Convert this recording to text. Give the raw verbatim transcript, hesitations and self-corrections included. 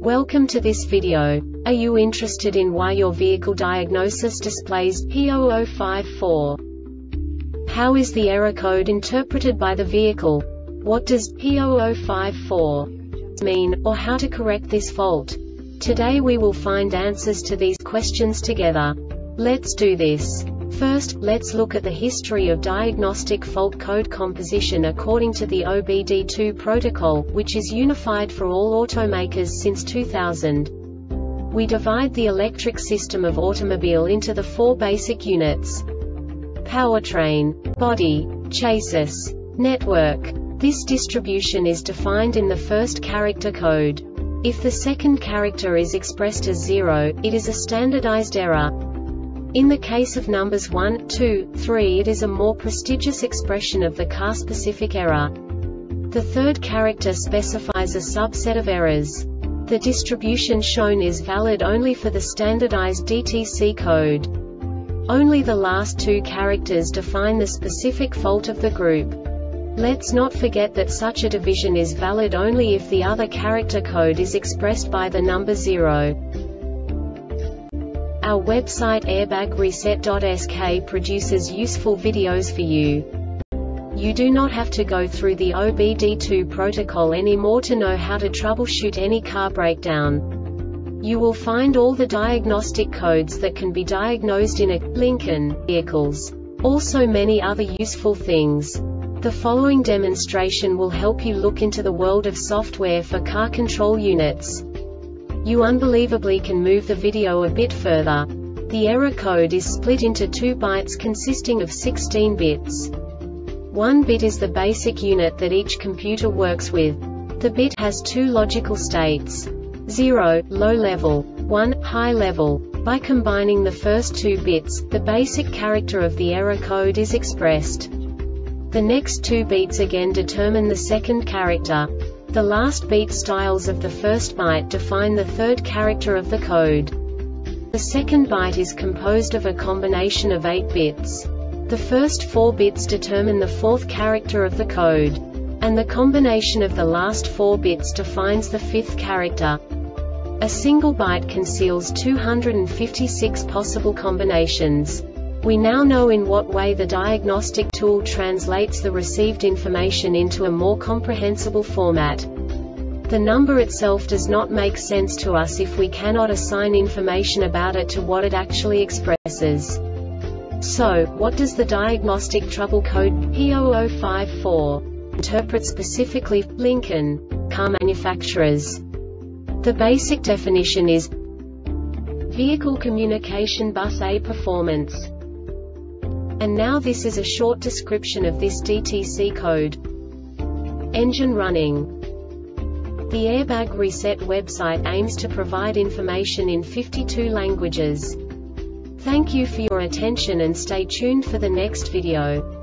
Welcome to this video. Are you interested in why your vehicle diagnosis displays P zero zero five four? How is the error code interpreted by the vehicle? What does P zero zero five four mean, or how to correct this fault? Today we will find answers to these questions together. Let's do this. First, let's look at the history of diagnostic fault code composition according to the O B D two protocol, which is unified for all automakers since two thousand. We divide the electric system of automobile into the four basic units: powertrain, body, chassis, network. This distribution is defined in the first character code. If the second character is expressed as zero, it is a standardized error. In the case of numbers one, two, three, it is a more prestigious expression of the car-specific error. The third character specifies a subset of errors. The distribution shown is valid only for the standardized D T C code. Only the last two characters define the specific fault of the group. Let's not forget that such a division is valid only if the other character code is expressed by the number zero. Our website airbag reset dot S K produces useful videos for you. You do not have to go through the O B D two protocol anymore to know how to troubleshoot any car breakdown. You will find all the diagnostic codes that can be diagnosed in a Lincoln vehicles. Also many other useful things. The following demonstration will help you look into the world of software for car control units. You unbelievably can move the video a bit further. The error code is split into two bytes consisting of sixteen bits. One bit is the basic unit that each computer works with. The bit has two logical states: zero, low level, one, high level. By combining the first two bits, the basic character of the error code is expressed. The next two beats again determine the second character. The last beat styles of the first byte define the third character of the code. The second byte is composed of a combination of eight bits. The first four bits determine the fourth character of the code. And the combination of the last four bits defines the fifth character. A single byte conceals two hundred fifty-six possible combinations. We now know in what way the diagnostic tool translates the received information into a more comprehensible format. The number itself does not make sense to us if we cannot assign information about it to what it actually expresses. So, what does the diagnostic trouble code P zero zero five four interpret specifically for Lincoln car manufacturers? The basic definition is Vehicle Communication Bus A Performance. And now this is a short description of this D T C code. Engine running. The Airbag Reset website aims to provide information in fifty-two languages. Thank you for your attention and stay tuned for the next video.